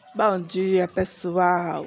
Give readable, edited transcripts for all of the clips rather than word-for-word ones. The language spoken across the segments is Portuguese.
Bom dia, pessoal.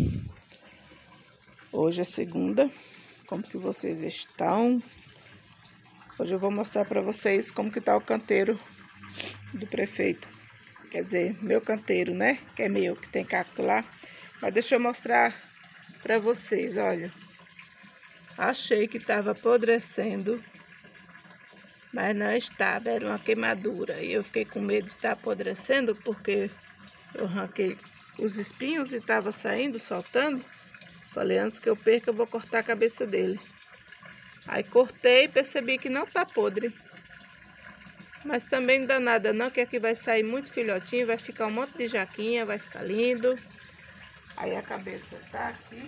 Hoje é segunda. Como que vocês estão? Hoje eu vou mostrar para vocês como que tá o canteiro do prefeito. Quer dizer, meu canteiro, né? Que é meu, que tem cacto lá. Mas deixa eu mostrar para vocês, olha. Achei que estava apodrecendo, mas não estava, era uma queimadura. E eu fiquei com medo de estar apodrecendo, porque eu arranquei os espinhos e estava saindo, soltando. Falei, antes que eu perca, eu vou cortar a cabeça dele. Aí cortei e percebi que não tá podre. Mas também não dá nada não, que aqui vai sair muito filhotinho, vai ficar um monte de jaquinha, vai ficar lindo. Aí a cabeça tá aqui.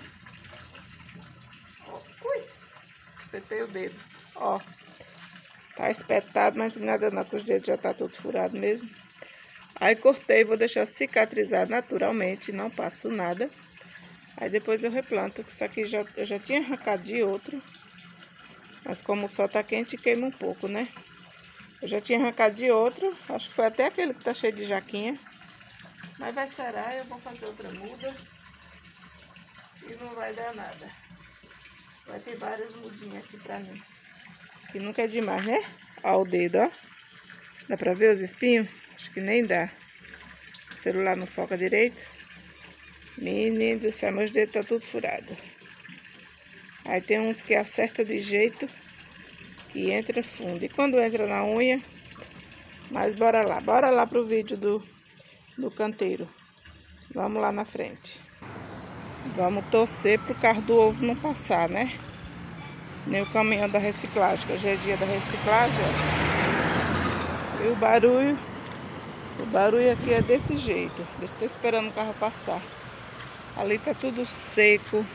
Ó, ui, espetei o dedo. Ó, tá espetado, mas não tem nada não, que os dedos já tá tudo furado mesmo. Aí cortei, vou deixar cicatrizar naturalmente, não passo nada. Aí depois eu replanto, que isso aqui eu já tinha arrancado de outro. Mas como o sol tá quente, queima um pouco, né? Eu já tinha arrancado de outro, acho que foi até aquele que tá cheio de jaquinha. Mas vai sarar, eu vou fazer outra muda. E não vai dar nada. Vai ter várias mudinhas aqui pra mim. Que nunca é demais, né? Ó o dedo, ó. Dá pra ver os espinhos? Acho que nem dá. O celular não foca direito. Menino do céu, meus dedos tá tudo furado. Aí tem uns que acerta de jeito que entra fundo. E quando entra na unha, mas bora lá pro vídeo do canteiro. Vamos lá na frente. Vamos torcer pro carro do ovo não passar, né? Nem o caminhão da reciclagem, que hoje é dia da reciclagem, ó. E o barulho aqui é desse jeito. Eu tô esperando o carro passar. Ali tá tudo seco.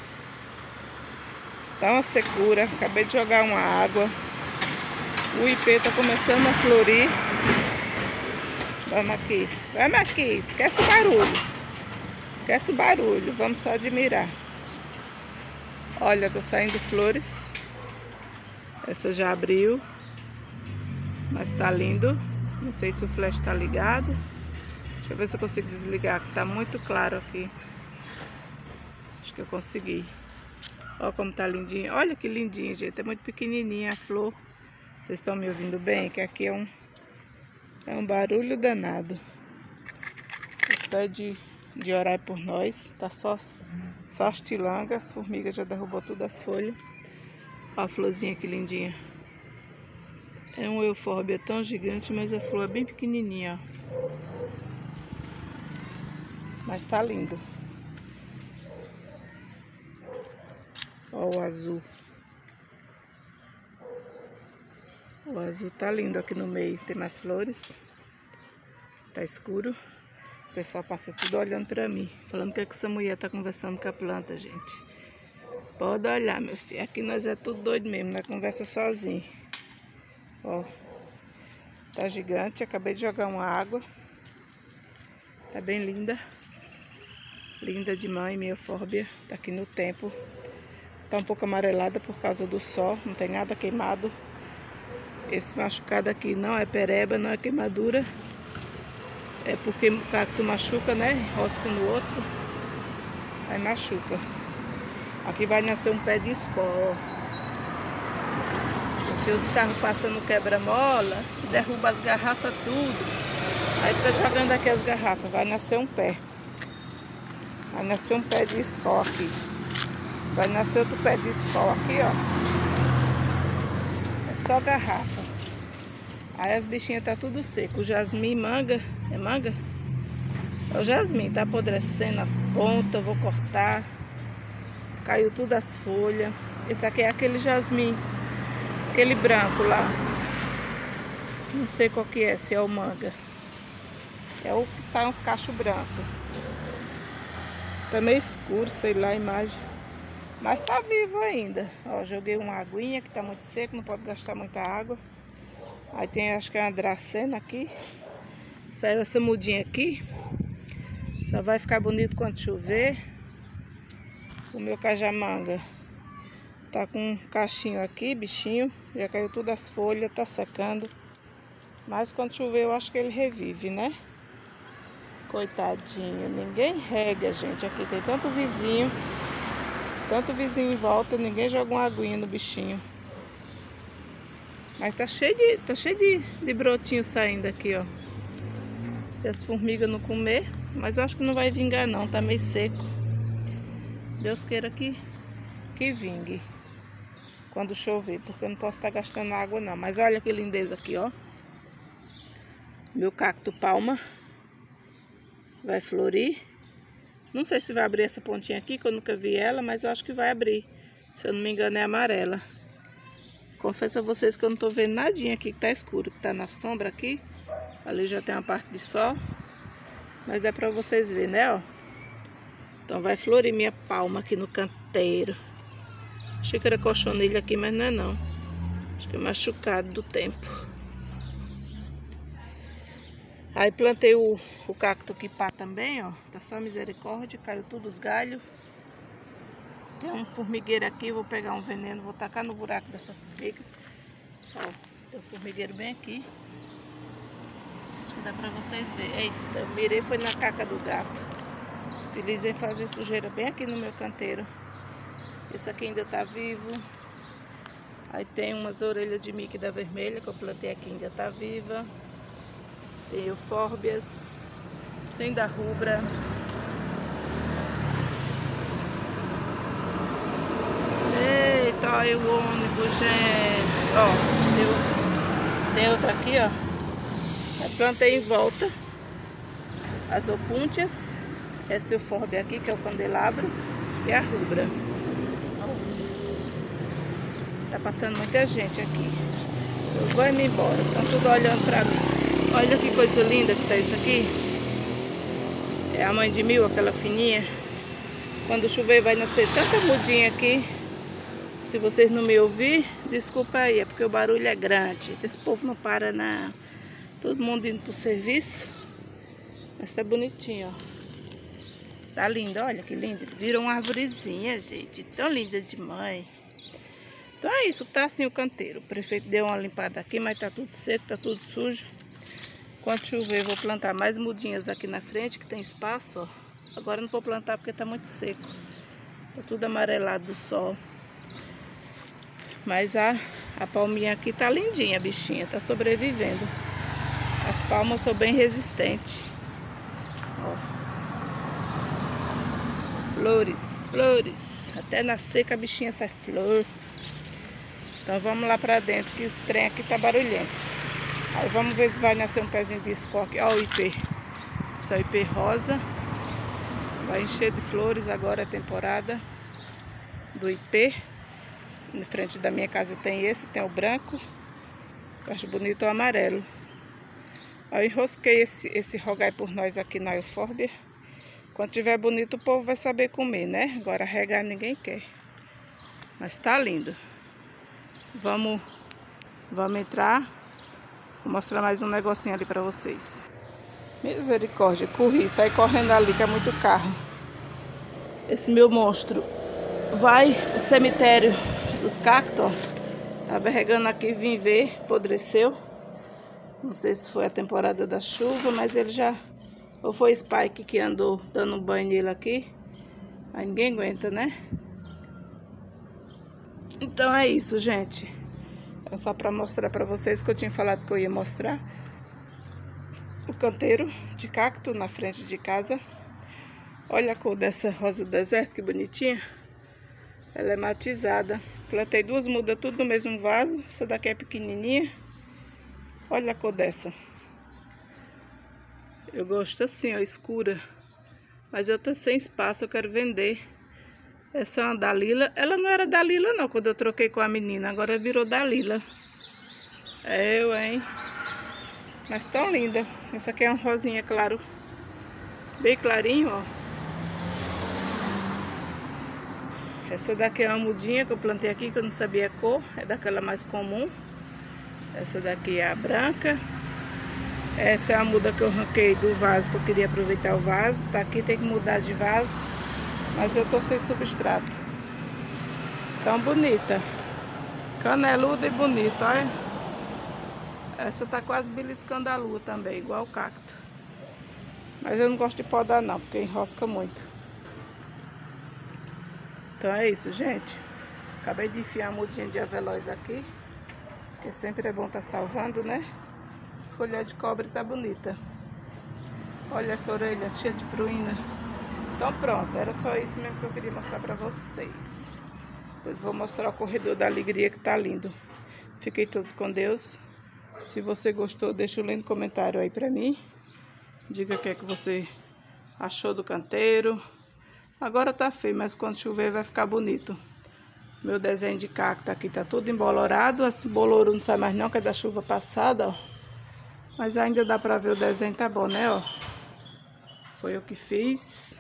Tá uma secura. Acabei de jogar uma água. O ipê tá começando a florir. Vamos aqui. Vamos aqui. Esquece o barulho. Esquece o barulho. Vamos só admirar. Olha, tá saindo flores. Essa já abriu. Mas tá lindo. Não sei se o flash tá ligado. Deixa eu ver se eu consigo desligar, que tá muito claro aqui. Acho que eu consegui. Olha como tá lindinho. Olha que lindinho, gente. É muito pequenininha a flor. Vocês estão me ouvindo bem? Que aqui é um barulho danado. Pede de orar por nós. Tá só estilanga. As formigas já derrubou todas as folhas. Olha a florzinha que lindinha. É um eufórbia tão gigante, mas a flor é bem pequenininha, ó. Mas tá lindo. Ó o azul. O azul tá lindo aqui no meio. Tem mais flores. Tá escuro. O pessoal passa tudo olhando pra mim. Falando que essa mulher tá conversando com a planta, gente. Pode olhar, meu filho. Aqui nós é tudo doido mesmo. Nós conversa sozinho. Ó. Tá gigante. Acabei de jogar uma água. Tá bem linda. Linda demais, minha eufórbia. Tá aqui no tempo. Tá um pouco amarelada por causa do sol. Não tem nada queimado. Esse machucado aqui não é pereba, não é queimadura. É porque o cacto machuca, né? Rosca no outro. Aí machuca. Aqui vai nascer um pé de escola. Porque os carros passam no quebra-mola e derrubam as garrafas tudo. Aí tá jogando aqui as garrafas. Vai nascer um pé. Vai nascer um pé de escola aqui. Vai nascer outro pé de escola aqui, ó. É só garrafa. Aí as bichinhas tá tudo seco. O jasmim, manga. É manga? É o jasmim. Tá apodrecendo as pontas. Vou cortar. Caiu tudo as folhas. Esse aqui é aquele jasmim. Aquele branco lá. Não sei qual que é. Se é o manga. É o que sai uns cachos brancos. Tá meio escuro, sei lá a imagem. Mas tá vivo ainda. Ó, joguei uma aguinha que tá muito seco, não pode gastar muita água. Aí tem, acho que é uma dracena aqui. Saiu essa mudinha aqui. Só vai ficar bonito quando chover. O meu cajamanga tá com um cachinho aqui, bichinho. Já caiu todas as folhas, tá secando. Mas quando chover eu acho que ele revive, né? Coitadinho, ninguém rega, gente. Aqui tem tanto vizinho em volta, ninguém joga uma aguinha no bichinho. Mas tá cheio de brotinho saindo aqui, ó. Se as formigas não comer, mas eu acho que não vai vingar não, tá meio seco. Deus queira que vingue quando chover, porque eu não posso estar gastando água não. Mas olha que lindeza aqui, ó. Meu cacto palma vai florir. Não sei se vai abrir essa pontinha aqui, que eu nunca vi ela, mas eu acho que vai abrir. Se eu não me engano é amarela. Confesso a vocês que eu não tô vendo nadinha aqui, que tá escuro, que tá na sombra aqui. Ali já tem uma parte de sol, mas dá pra vocês verem, né, ó. Então vai florir minha palma aqui no canteiro. Achei que era cochonilha aqui, mas não é não. Acho que é machucado do tempo. Aí plantei o cacto quipá também, ó. Tá só misericórdia, caiu tudo os galhos. Tem um formigueiro aqui, vou pegar um veneno, vou tacar no buraco dessa formiga. Ó, tem um formigueiro bem aqui. Acho que dá pra vocês verem. Eita, eu mirei foi na caca do gato. Feliz em fazer sujeira bem aqui no meu canteiro. Esse aqui ainda tá vivo. Aí tem umas orelhas de mique da vermelha que eu plantei aqui, ainda tá viva. Tem eufórbias, tem da rubra. Eita, olha o ônibus, gente. Ó, tem outra aqui, ó. Eu plantei em volta as opúntias. Essa eufórbia aqui, que é o candelabro, e a rubra. Tá passando muita gente aqui. Eu vou me embora, estão tudo olhando pra mim. Olha que coisa linda que tá isso aqui. É a mãe de mil, aquela fininha. Quando chover vai nascer tanta mudinha aqui. Se vocês não me ouvirem, desculpa aí, é porque o barulho é grande. Esse povo não para não. Todo mundo indo pro serviço. Mas tá bonitinho, ó. Tá linda, olha que linda. Virou uma arvorezinha, gente. Tão linda de mãe. Então é isso, tá assim o canteiro. O prefeito deu uma limpada aqui, mas tá tudo seco, tá tudo sujo. Quando chover, vou plantar mais mudinhas aqui na frente, que tem espaço, ó. Agora não vou plantar porque tá muito seco. Tá tudo amarelado do sol. Mas a palminha aqui tá lindinha, a bichinha. Tá sobrevivendo. As palmas são bem resistentes. Ó. Flores, flores. Até na seca a bichinha sai flor. Então vamos lá pra dentro, que o trem aqui tá barulhento. Aí vamos ver se vai nascer um pezinho de escoque. Ó o ipê. Esse é o ipê rosa. Vai encher de flores, agora é a temporada do ipê. Na frente da minha casa tem esse, tem o branco. Eu acho bonito o amarelo. Aí eu enrosquei esse rogai por nós aqui na eufórbia. Quando tiver bonito, o povo vai saber comer, né? Agora regar ninguém quer. Mas tá lindo. Vamos entrar. Vou mostrar mais um negocinho ali pra vocês. Misericórdia, corri, saí correndo ali que é muito carro. Esse meu monstro vai pro cemitério dos cactos, ó. Tava regando aqui, vim ver, apodreceu. Não sei se foi a temporada da chuva, mas ele já... Ou foi Spike que andou dando um banho nele aqui. Aí ninguém aguenta, né? Então é isso, gente. É só pra mostrar pra vocês que eu tinha falado que eu ia mostrar. O canteiro de cacto na frente de casa. Olha a cor dessa rosa do deserto, que bonitinha. Ela é matizada. Plantei duas mudas tudo no mesmo vaso. Essa daqui é pequenininha. Olha a cor dessa. Eu gosto assim, ó, escura. Mas eu tô sem espaço, eu quero vender. Essa é uma Dalila. Ela não era Dalila não, quando eu troquei com a menina. Agora virou Dalila. É eu, hein? Mas tão linda. Essa aqui é um rosinha claro. Bem clarinho, ó. Essa daqui é uma mudinha que eu plantei aqui, que eu não sabia a cor. É daquela mais comum. Essa daqui é a branca. Essa é a muda que eu arranquei do vaso, que eu queria aproveitar o vaso. Tá aqui, tem que mudar de vaso. Mas eu tô sem substrato. Tão bonita. Caneluda e bonita, olha. Essa tá quase beliscando a lua também, igual o cacto. Mas eu não gosto de podar não, porque enrosca muito. Então é isso, gente. Acabei de enfiar a mudinha de avelóis aqui, porque sempre é bom estar salvando, né? Essa colher de cobre tá bonita. Olha essa orelha cheia de pruína. Então pronto, era só isso mesmo que eu queria mostrar pra vocês. Depois vou mostrar o corredor da alegria, que tá lindo. Fiquem todos com Deus. Se você gostou, deixa um lindo comentário aí pra mim. Diga o que é que você achou do canteiro. Agora tá feio, mas quando chover vai ficar bonito. Meu desenho de cacto aqui tá tudo embolorado. Esse boloro não sai mais não, que é da chuva passada, ó. Mas ainda dá pra ver o desenho, tá bom, né, ó. Foi eu que fiz.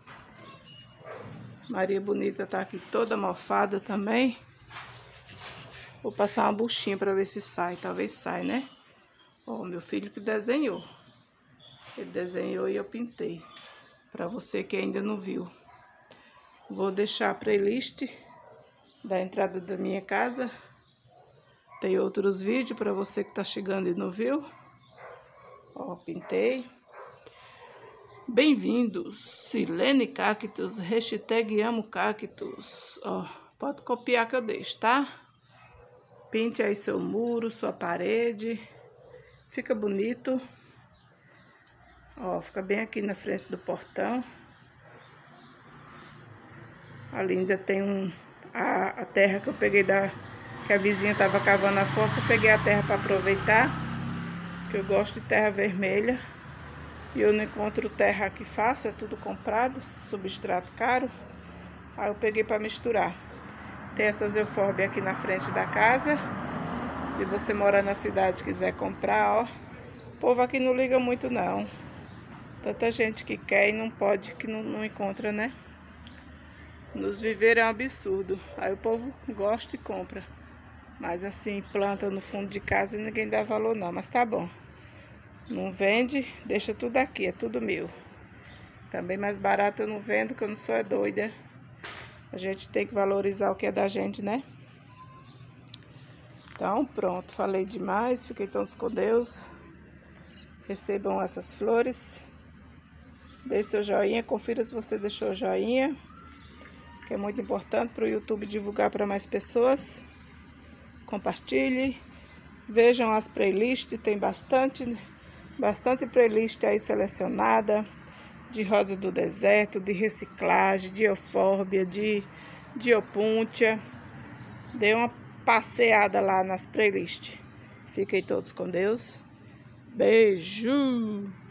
Maria Bonita tá aqui toda mofada também. Vou passar uma buchinha pra ver se sai. Talvez sai, né? Ó, meu filho que desenhou. Ele desenhou e eu pintei. Pra você que ainda não viu. Vou deixar a playlist da entrada da minha casa. Tem outros vídeos para você que tá chegando e não viu. Ó, pintei. Bem-vindos, Silene Cactus, hashtag amo cactus. Ó, pode copiar que eu deixo, tá? Pinte aí seu muro, sua parede. Fica bonito. Ó, fica bem aqui na frente do portão. Ali ainda tem a terra que eu peguei que a vizinha tava cavando a fossa. Eu peguei a terra para aproveitar, que eu gosto de terra vermelha. E eu não encontro terra aqui fácil, é tudo comprado, substrato caro. Aí eu peguei para misturar. Tem essas eufórbias aqui na frente da casa. Se você morar na cidade e quiser comprar, ó. O povo aqui não liga muito não. Tanta gente que quer e não pode, que não encontra, né? Nos viveres é um absurdo. Aí o povo gosta e compra. Mas assim, planta no fundo de casa e ninguém dá valor não. Mas tá bom. Não vende, deixa tudo aqui, é tudo meu. Também mais barato eu não vendo, que eu não sou doida. A gente tem que valorizar o que é da gente, né? Então pronto, falei demais. Fiquem todos com Deus. Recebam essas flores. Deixe seu joinha, confira se você deixou o joinha, que é muito importante para o YouTube divulgar para mais pessoas. Compartilhe. Vejam as playlists, tem bastante playlist aí selecionada. De rosa do deserto, de reciclagem, de eufórbia, de opuntia. Dê uma passeada lá nas playlists. Fiquem todos com Deus. Beijo!